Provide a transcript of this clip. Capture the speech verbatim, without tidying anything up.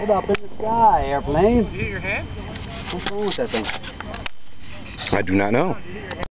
Get up in the sky, airplane. Did you hit your head? What's wrong with that thing? I do not know.